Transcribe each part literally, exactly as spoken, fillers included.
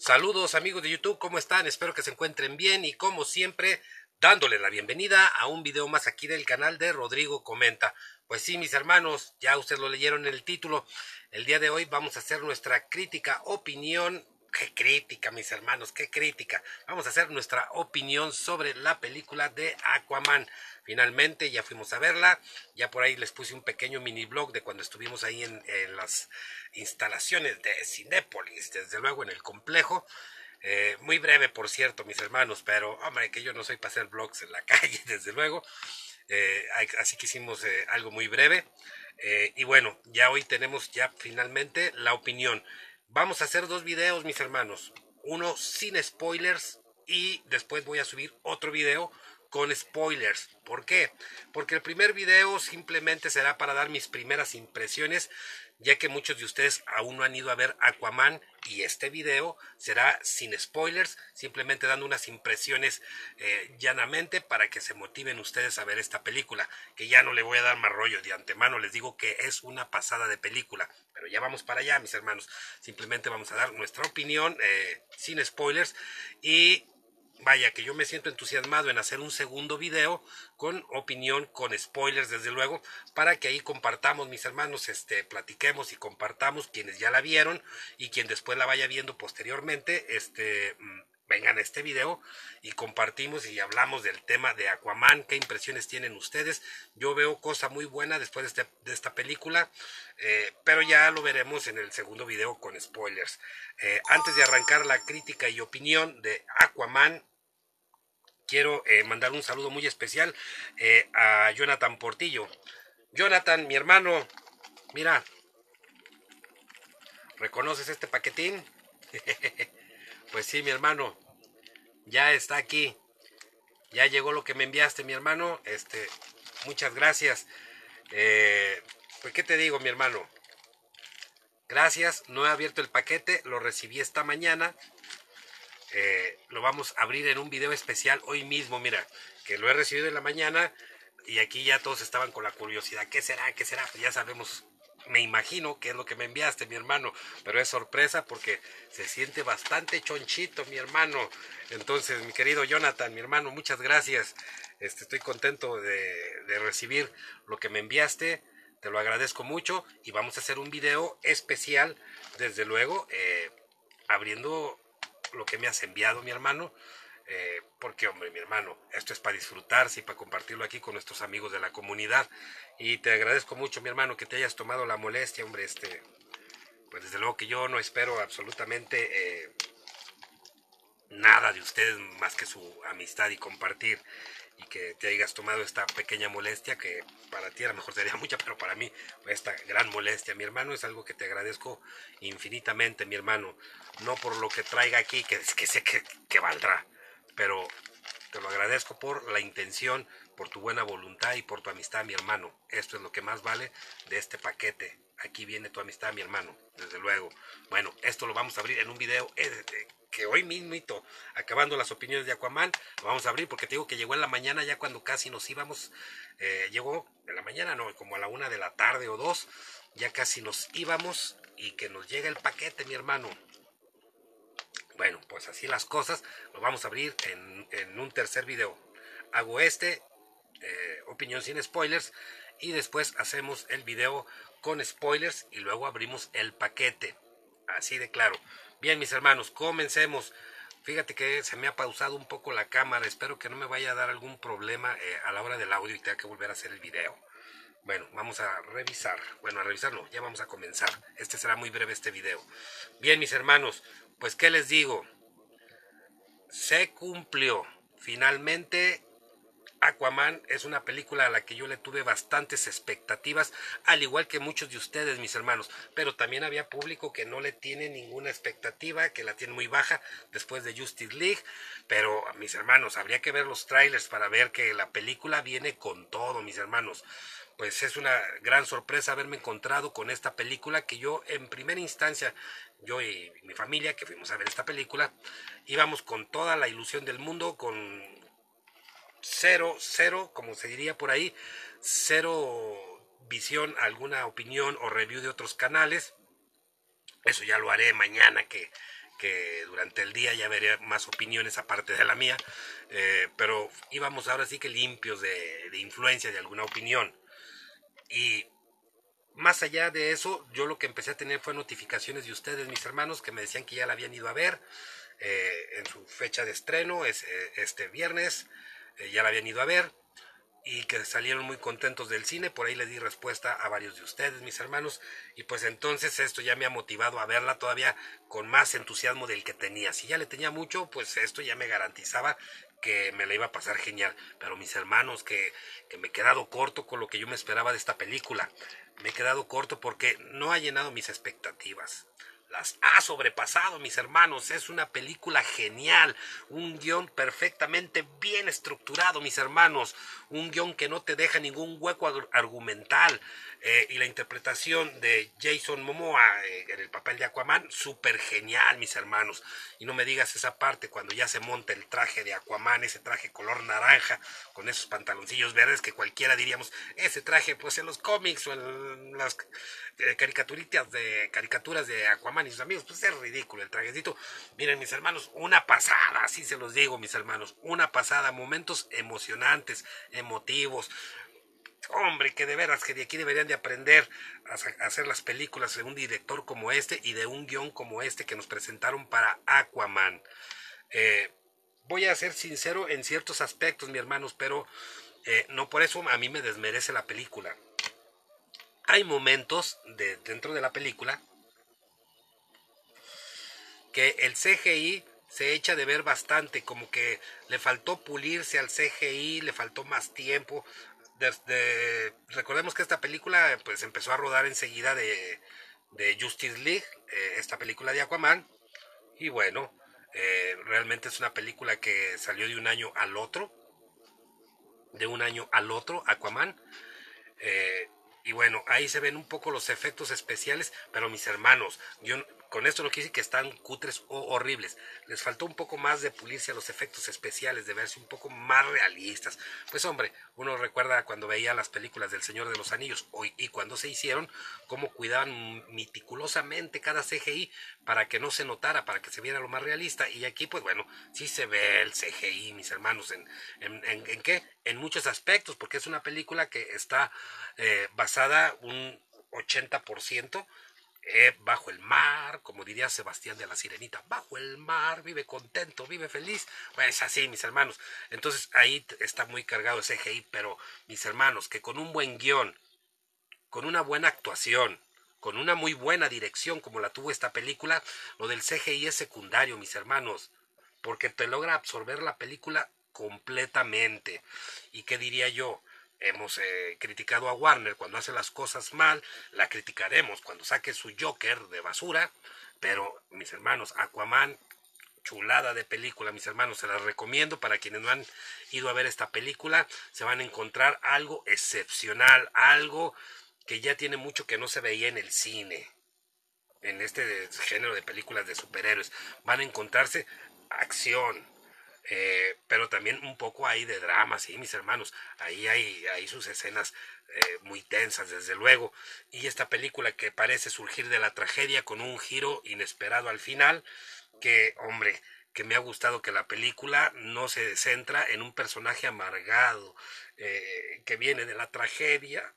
Saludos amigos de YouTube, ¿cómo están? Espero que se encuentren bien y como siempre, dándole la bienvenida a un video más aquí del canal de Rodrigo Comenta. Pues sí, mis hermanos, ya ustedes lo leyeron en el título. El día de hoy vamos a hacer nuestra crítica, opinión. ¡Qué crítica, mis hermanos! ¡Qué crítica! Vamos a hacer nuestra opinión sobre la película de Aquaman. Finalmente ya fuimos a verla. Ya por ahí les puse un pequeño mini blog de cuando estuvimos ahí en, en las instalaciones de Cinépolis, desde luego en el complejo. Eh, muy breve, por cierto, mis hermanos, pero hombre, que yo no soy para hacer blogs en la calle, desde luego. Eh, así que hicimos eh, algo muy breve. Eh, y bueno, ya hoy tenemos ya finalmente la opinión. Vamos a hacer dos videos, mis hermanos. Uno sin spoilers y después voy a subir otro video con spoilers. ¿Por qué? Porque el primer video simplemente será para dar mis primeras impresiones, ya que muchos de ustedes aún no han ido a ver Aquaman, y este video será sin spoilers, simplemente dando unas impresiones eh, llanamente para que se motiven ustedes a ver esta película, que ya no le voy a dar más rollo. De antemano les digo que es una pasada de película, pero ya vamos para allá, mis hermanos. Simplemente vamos a dar nuestra opinión eh, sin spoilers. Y vaya que yo me siento entusiasmado en hacer un segundo video con opinión, con spoilers desde luego, para que ahí compartamos, mis hermanos, este, platiquemos y compartamos quienes ya la vieron y quien después la vaya viendo posteriormente, este, vengan a este video y compartimos y hablamos del tema de Aquaman. ¿Qué impresiones tienen ustedes? Yo veo cosa muy buena después de, este, de esta película, eh, pero ya lo veremos en el segundo video con spoilers. Eh, antes de arrancar la crítica y opinión de Aquaman, quiero eh, mandar un saludo muy especial eh, a Jonathan Portillo. Jonathan, mi hermano, mira, ¿reconoces este paquetín? Pues sí, mi hermano, ya está aquí. Ya llegó lo que me enviaste, mi hermano. Este, muchas gracias. Eh, pues, ¿qué te digo, mi hermano? Gracias, no he abierto el paquete, lo recibí esta mañana. Eh, lo vamos a abrir en un video especial hoy mismo, mira, que lo he recibido en la mañana y aquí ya todos estaban con la curiosidad, ¿qué será? ¿Qué será? Pues ya sabemos, me imagino que es lo que me enviaste, mi hermano, pero es sorpresa porque se siente bastante chonchito, mi hermano. Entonces, mi querido Jonathan, mi hermano, muchas gracias. Este, estoy contento de, de recibir lo que me enviaste, te lo agradezco mucho y vamos a hacer un video especial, desde luego, eh, abriendo lo que me has enviado, mi hermano, eh, porque hombre, mi hermano, esto es para disfrutarse y para compartirlo aquí con nuestros amigos de la comunidad. Y te agradezco mucho, mi hermano, que te hayas tomado la molestia, hombre. Este, pues desde luego que yo no espero absolutamente eh, nada de ustedes más que su amistad y compartir, y que te hayas tomado esta pequeña molestia, que para ti a lo mejor sería mucha, pero para mí esta gran molestia, mi hermano, es algo que te agradezco infinitamente, mi hermano. No por lo que traiga aquí, que, que sé que, que valdrá, pero te lo agradezco por la intención, por tu buena voluntad y por tu amistad, mi hermano. Esto es lo que más vale de este paquete. Aquí viene tu amistad, mi hermano, desde luego. Bueno, esto lo vamos a abrir en un video eh, que hoy mismito, acabando las opiniones de Aquaman, lo vamos a abrir, porque te digo que llegó en la mañana, ya cuando casi nos íbamos, eh, llegó en la mañana, no, como a la una de la tarde o dos, ya casi nos íbamos, y que nos llega el paquete, mi hermano. Bueno, pues así las cosas, lo vamos a abrir en, en un tercer video. Hago este, eh, opinión sin spoilers, y después hacemos el video con spoilers y luego abrimos el paquete. Así de claro. Bien, mis hermanos, comencemos. Fíjate que se me ha pausado un poco la cámara. Espero que no me vaya a dar algún problema eh, a la hora del audio y tenga que volver a hacer el video. Bueno, vamos a revisar. Bueno, a revisar no, ya vamos a comenzar. Este será muy breve este video. Bien, mis hermanos, pues ¿qué les digo? Se cumplió. Finalmente, Aquaman es una película a la que yo le tuve bastantes expectativas, al igual que muchos de ustedes, mis hermanos, pero también había público que no le tiene ninguna expectativa, que la tiene muy baja después de Justice League. Pero, mis hermanos, habría que ver los trailers para ver que la película viene con todo, mis hermanos. Pues es una gran sorpresa haberme encontrado con esta película, que yo en primera instancia, yo y mi familia que fuimos a ver esta película, íbamos con toda la ilusión del mundo, con cero, cero, como se diría por ahí, cero visión, alguna opinión o review de otros canales. Eso ya lo haré mañana que, que durante el día ya veré más opiniones aparte de la mía, eh, pero íbamos ahora sí que limpios de, de influencia de alguna opinión. Y más allá de eso, yo lo que empecé a tener fue notificaciones de ustedes, mis hermanos, que me decían que ya la habían ido a ver eh, en su fecha de estreno, es, eh, este viernes, eh, ya la habían ido a ver y que salieron muy contentos del cine. Por ahí les di respuesta a varios de ustedes, mis hermanos, y pues entonces esto ya me ha motivado a verla todavía con más entusiasmo del que tenía. Si ya le tenía mucho, pues esto ya me garantizaba que me la iba a pasar genial. Pero mis hermanos, que, que me he quedado corto con lo que yo me esperaba de esta película. Me he quedado corto porque no ha llenado mis expectativas. Las ha sobrepasado, mis hermanos. Es una película genial, un guión perfectamente bien estructurado, mis hermanos, un guión que no te deja ningún hueco argumental, eh, y la interpretación de Jason Momoa eh, en el papel de Aquaman, súper genial, mis hermanos. Y no me digas esa parte cuando ya se monta el traje de Aquaman, ese traje color naranja, con esos pantaloncillos verdes que cualquiera diríamos, ese traje pues en los cómics o en las eh, caricaturitas de caricaturas de Aquaman y sus amigos, pues es ridículo el trajecito. Miren, mis hermanos, una pasada, así se los digo, mis hermanos, una pasada, momentos emocionantes, emotivos. Hombre, que de veras que de aquí deberían de aprender a hacer las películas de un director como este y de un guión como este que nos presentaron para Aquaman. Eh, voy a ser sincero en ciertos aspectos, mis hermanos, pero eh, no por eso a mí me desmerece la película. Hay momentos de, dentro de la película que el C G I se echa de ver bastante, como que le faltó pulirse al C G I, le faltó más tiempo. Desde, recordemos que esta película pues empezó a rodar enseguida de, de Justice League, eh, esta película de Aquaman, y bueno, eh, realmente es una película que salió de un año al otro, de un año al otro, Aquaman, eh, y bueno, ahí se ven un poco los efectos especiales, pero mis hermanos, yo con esto no quiere decir que están cutres o horribles. Les faltó un poco más de pulirse a los efectos especiales, de verse un poco más realistas. Pues hombre, uno recuerda cuando veía las películas del Señor de los Anillos hoy, y cuando se hicieron, cómo cuidaban meticulosamente cada C G I para que no se notara, para que se viera lo más realista. Y aquí, pues bueno, sí se ve el C G I, mis hermanos, en, en, en, ¿en qué? En muchos aspectos, porque es una película que está eh, basada un ochenta por ciento Eh, bajo el mar, como diría Sebastián de la Sirenita, bajo el mar, vive contento, vive feliz. Pues así, mis hermanos. Entonces ahí está muy cargado el C G I, pero mis hermanos, que con un buen guión, con una buena actuación, con una muy buena dirección como la tuvo esta película, lo del C G I es secundario, mis hermanos, porque te logra absorber la película completamente. ¿Y qué diría yo? Hemos eh, criticado a Warner cuando hace las cosas mal, la criticaremos cuando saque su Joker de basura, pero mis hermanos, Aquaman, chulada de película, mis hermanos, se las recomiendo para quienes no han ido a ver esta película, se van a encontrar algo excepcional, algo que ya tiene mucho que no se veía en el cine, en este género de películas de superhéroes. Van a encontrarse acción, eh, pero también un poco ahí de drama, sí, mis hermanos. Ahí hay, hay sus escenas eh, muy tensas, desde luego. Y esta película que parece surgir de la tragedia con un giro inesperado al final, que, hombre, que me ha gustado que la película no se centra en un personaje amargado, eh, que viene de la tragedia,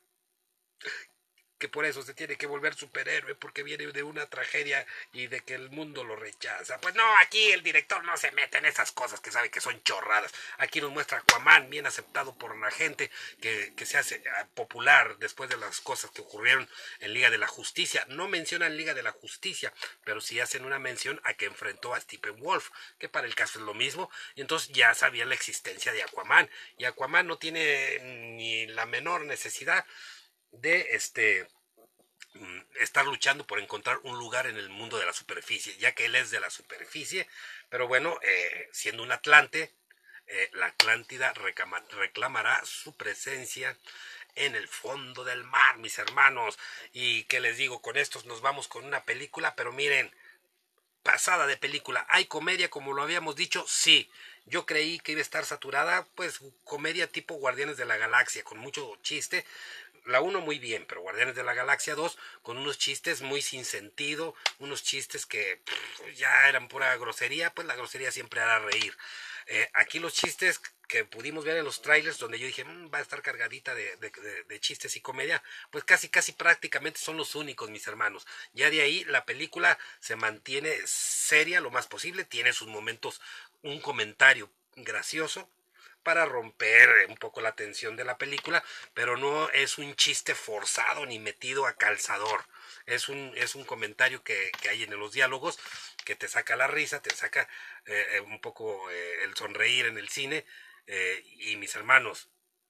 que por eso se tiene que volver superhéroe, porque viene de una tragedia y de que el mundo lo rechaza. Pues no, aquí el director no se mete en esas cosas que sabe que son chorradas. Aquí nos muestra a Aquaman bien aceptado por la gente, que, que se hace popular después de las cosas que ocurrieron en Liga de la Justicia. No mencionan Liga de la Justicia, pero sí hacen una mención a que enfrentó a Steppenwolf, que para el caso es lo mismo, y entonces ya sabían la existencia de Aquaman, y Aquaman no tiene ni la menor necesidad de este estar luchando por encontrar un lugar en el mundo de la superficie, ya que él es de la superficie, pero bueno, eh, siendo un Atlante, eh, la Atlántida reclama, reclamará su presencia en el fondo del mar, mis hermanos. Y qué les digo, con estos nos vamos con una película, pero miren, pasada de película. ¿Hay comedia como lo habíamos dicho? Sí. Yo creí que iba a estar saturada, pues comedia tipo Guardianes de la Galaxia, con mucho chiste. la uno muy bien, pero Guardianes de la Galaxia dos con unos chistes muy sin sentido, unos chistes que pff, ya eran pura grosería, pues la grosería siempre hará reír. Eh, aquí los chistes que pudimos ver en los trailers, donde yo dije, mmm, va a estar cargadita de, de, de, de chistes y comedia, pues casi, casi prácticamente son los únicos, mis hermanos. Ya de ahí la película se mantiene seria lo más posible, tiene sus momentos, un comentario gracioso para romper un poco la tensión de la película, pero no es un chiste forzado ni metido a calzador. Es un, es un comentario que, que hay en los diálogos que te saca la risa, te saca eh, un poco eh, el sonreír en el cine. Eh, y mis hermanos,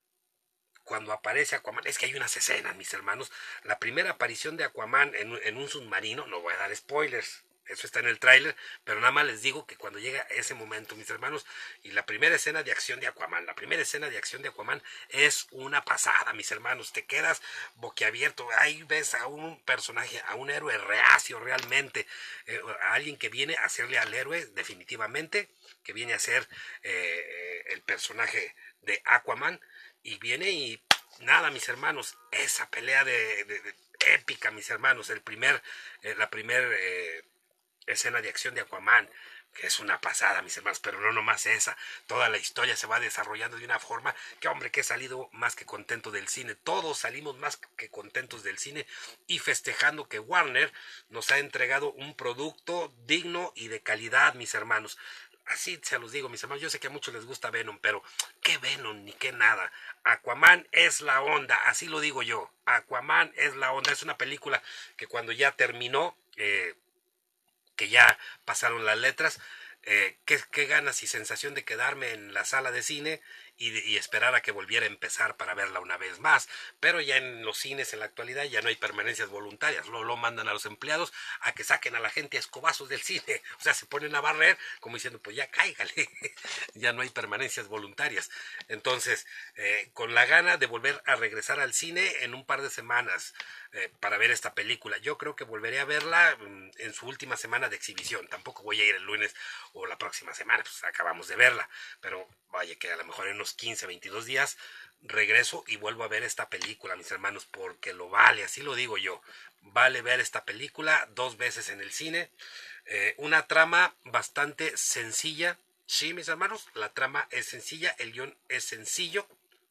cuando aparece Aquaman, es que hay unas escenas, mis hermanos. La primera aparición de Aquaman en, en un submarino, no voy a dar spoilers, eso está en el tráiler, pero nada más les digo que cuando llega ese momento, mis hermanos, y la primera escena de acción de Aquaman, la primera escena de acción de Aquaman es una pasada, mis hermanos, te quedas boquiabierto, ahí ves a un personaje, a un héroe reacio realmente, eh, a alguien que viene a hacerle al héroe definitivamente, que viene a ser eh, el personaje de Aquaman, y viene y nada, mis hermanos, esa pelea de, de, de épica, mis hermanos, el primer, eh, la primera eh, escena de acción de Aquaman, que es una pasada, mis hermanos, pero no nomás esa, toda la historia se va desarrollando de una forma que, hombre, que he salido más que contento del cine, todos salimos más que contentos del cine y festejando que Warner nos ha entregado un producto digno y de calidad, mis hermanos. Así se los digo, mis hermanos, yo sé que a muchos les gusta Venom, pero qué Venom ni qué nada. Aquaman es la onda, así lo digo yo. Aquaman es la onda, es una película que cuando ya terminó, eh, que ya pasaron las letras, eh, qué, qué ganas y sensación de quedarme en la sala de cine y, y esperar a que volviera a empezar para verla una vez más. Pero ya en los cines en la actualidad ya no hay permanencias voluntarias, luego lo mandan a los empleados a que saquen a la gente a escobazos del cine, o sea, se ponen a barrer como diciendo, pues ya cáigale, ya no hay permanencias voluntarias. Entonces, eh, con la gana de volver a regresar al cine en un par de semanas, eh, para ver esta película. Yo creo que volveré a verla mm, en su última semana de exhibición. Tampoco voy a ir el lunes o la próxima semana, pues acabamos de verla. Pero vaya que a lo mejor en unos quince, veintidós días regreso y vuelvo a ver esta película, mis hermanos, porque lo vale, así lo digo yo. Vale ver esta película dos veces en el cine. Eh, una trama bastante sencilla. Sí, mis hermanos, la trama es sencilla, el guión es sencillo,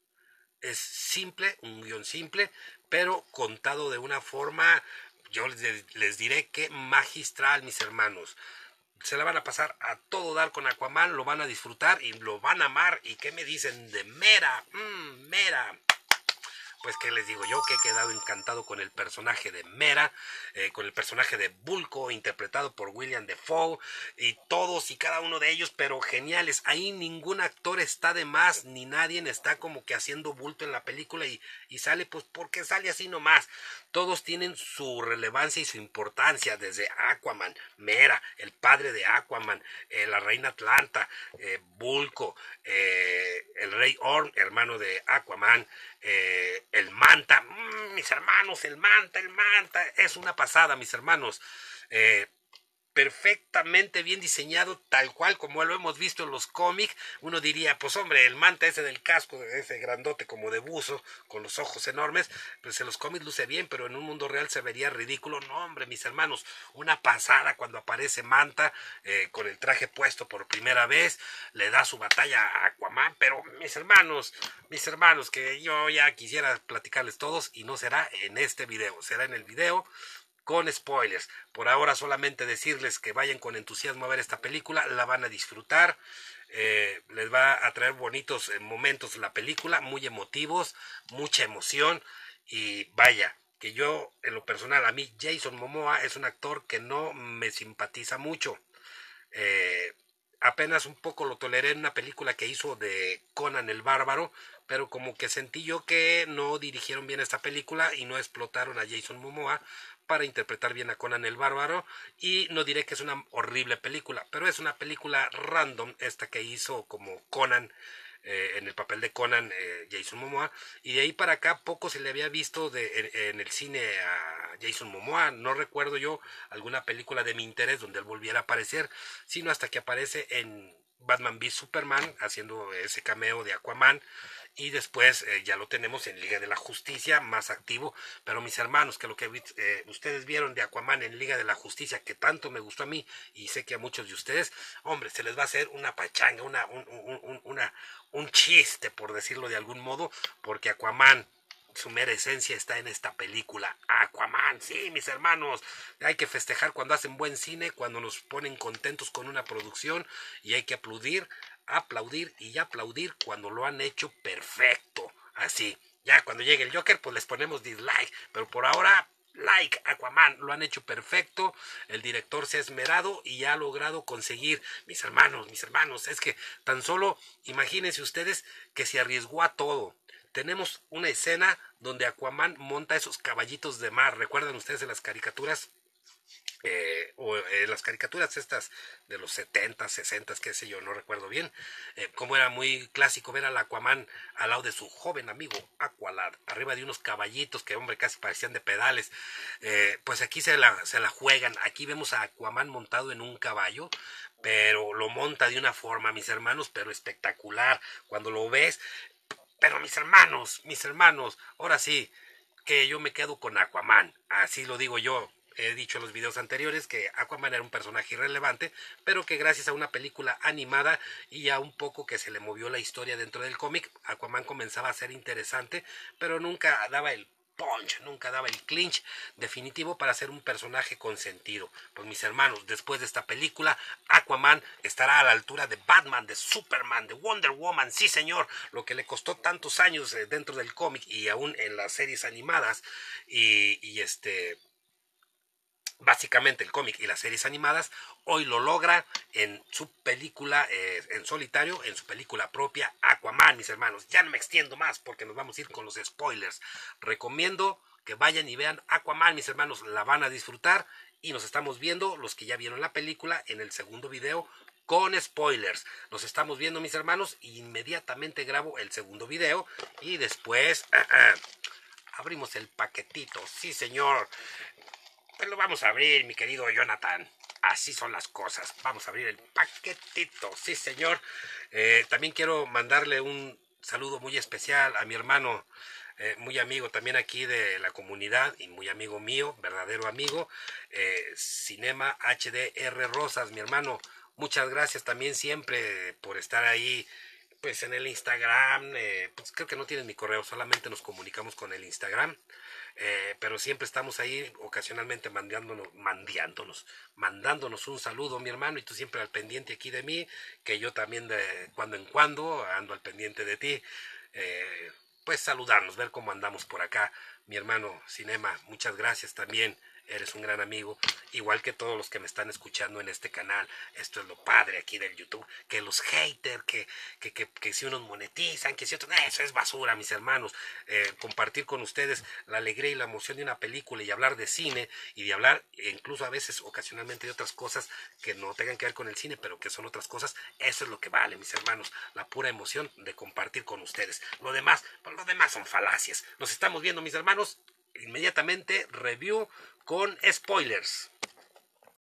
es simple, un guión simple, pero contado de una forma, yo les, les diré que magistral, mis hermanos. Se la van a pasar a todo dar con Aquaman, lo van a disfrutar y lo van a amar. ¿Y qué me dicen de Mera? Mmm, Mera. Pues qué les digo yo, que he quedado encantado con el personaje de Mera, eh, con el personaje de Bulko, interpretado por William Dafoe, y todos y cada uno de ellos, pero geniales. Ahí ningún actor está de más, ni nadie está como que haciendo bulto en la película y, y sale pues porque sale así nomás. Todos tienen su relevancia y su importancia, desde Aquaman, Mera, el padre de Aquaman, eh, la reina Atlanta, eh, Bulko, eh, el rey Orm, hermano de Aquaman, eh, el Manta, mmm, mis hermanos, el Manta, el Manta, es una pasada, mis hermanos. Eh, perfectamente bien diseñado, tal cual como lo hemos visto en los cómics. Uno diría, pues hombre, el Manta ese del casco, ese grandote como de buzo, con los ojos enormes, pues en los cómics luce bien, pero en un mundo real se vería ridículo. No, hombre, mis hermanos, una pasada cuando aparece Manta, eh, con el traje puesto por primera vez, le da su batalla a Aquaman, pero mis hermanos, mis hermanos, que yo ya quisiera platicarles todos, y no será en este video, será en el video con spoilers. Por ahora solamente decirles que vayan con entusiasmo a ver esta película, la van a disfrutar, eh, les va a traer bonitos momentos la película, muy emotivos, mucha emoción, y vaya, que yo en lo personal, a mí Jason Momoa es un actor que no me simpatiza mucho. Eh, apenas un poco lo toleré en una película que hizo de Conan el Bárbaro, pero como que sentí yo que no dirigieron bien esta película y no explotaron a Jason Momoa para interpretar bien a Conan el Bárbaro, y no diré que es una horrible película, pero es una película random esta que hizo como Conan, eh, en el papel de Conan, eh, Jason Momoa, y de ahí para acá poco se le había visto de, en, en el cine a Jason Momoa. No recuerdo yo alguna película de mi interés donde él volviera a aparecer, sino hasta que aparece en Batman v Superman haciendo ese cameo de Aquaman, y después eh, ya lo tenemos en Liga de la Justicia, más activo. Pero mis hermanos, que lo que eh, ustedes vieron de Aquaman en Liga de la Justicia, que tanto me gustó a mí y sé que a muchos de ustedes, hombre, se les va a hacer una pachanga, una, un, un, un, una, un chiste, por decirlo de algún modo, porque Aquaman, su mera esencia está en esta película. Aquaman, sí, mis hermanos, hay que festejar cuando hacen buen cine, cuando nos ponen contentos con una producción, y hay que aplaudir, aplaudir y aplaudir cuando lo han hecho perfecto. Así, ya cuando llegue el Joker, pues les ponemos dislike, pero por ahora, like. Aquaman lo han hecho perfecto, el director se ha esmerado y ha logrado conseguir, mis hermanos, mis hermanos, es que tan solo imagínense ustedes que se arriesgó a todo. Tenemos una escena donde Aquaman monta esos caballitos de mar. ¿Recuerdan ustedes en las caricaturas? Eh, o eh, las caricaturas estas de los setenta, sesenta, qué sé yo, no recuerdo bien, eh, como era muy clásico ver al Aquaman al lado de su joven amigo Aqualad, arriba de unos caballitos que, hombre, casi parecían de pedales. Eh, pues aquí se la, se la juegan. Aquí vemos a Aquaman montado en un caballo, pero lo monta de una forma, mis hermanos, pero espectacular. Cuando lo ves, pero mis hermanos, mis hermanos, ahora sí, que yo me quedo con Aquaman, así lo digo yo. He dicho en los videos anteriores que Aquaman era un personaje irrelevante, pero que gracias a una película animada y a un poco que se le movió la historia dentro del cómic, Aquaman comenzaba a ser interesante, pero nunca daba el punch, nunca daba el clinch definitivo para ser un personaje con sentido. Pues mis hermanos, después de esta película, Aquaman estará a la altura de Batman, de Superman, de Wonder Woman, sí señor, lo que le costó tantos años eh, dentro del cómic y aún en las series animadas y, y este... básicamente el cómic y las series animadas, hoy lo logra en su película eh, en solitario, en su película propia, Aquaman, mis hermanos. Ya no me extiendo más porque nos vamos a ir con los spoilers. Recomiendo que vayan y vean Aquaman, mis hermanos, la van a disfrutar y nos estamos viendo, los que ya vieron la película, en el segundo video con spoilers. Nos estamos viendo, mis hermanos, y inmediatamente grabo el segundo video y después uh, uh, abrimos el paquetito, sí señor. Pues lo vamos a abrir, mi querido Jonathan. Así son las cosas. Vamos a abrir el paquetito. Sí, señor. Eh, también quiero mandarle un saludo muy especial a mi hermano, eh, muy amigo también aquí de la comunidad y muy amigo mío, verdadero amigo, eh, Cinema H D R Rosas, mi hermano. Muchas gracias también siempre por estar ahí, pues en el Instagram. Eh, pues creo que no tienes mi correo, solamente nos comunicamos con el Instagram. Eh, pero siempre estamos ahí ocasionalmente mandándonos, mandándonos, mandándonos un saludo, mi hermano, y tú siempre al pendiente aquí de mí, que yo también de cuando en cuando ando al pendiente de ti. Eh, pues saludarnos, ver cómo andamos por acá, mi hermano Cinema, muchas gracias también. Eres un gran amigo, igual que todos los que me están escuchando en este canal. Esto es lo padre aquí del YouTube, que los haters, que, que, que, que si unos monetizan, que si otros, eso es basura, mis hermanos. Eh, compartir con ustedes la alegría y la emoción de una película y hablar de cine y de hablar incluso a veces ocasionalmente de otras cosas que no tengan que ver con el cine, pero que son otras cosas, eso es lo que vale, mis hermanos, la pura emoción de compartir con ustedes. Lo demás, pues lo demás son falacias. Nos estamos viendo, mis hermanos, inmediatamente review con spoilers.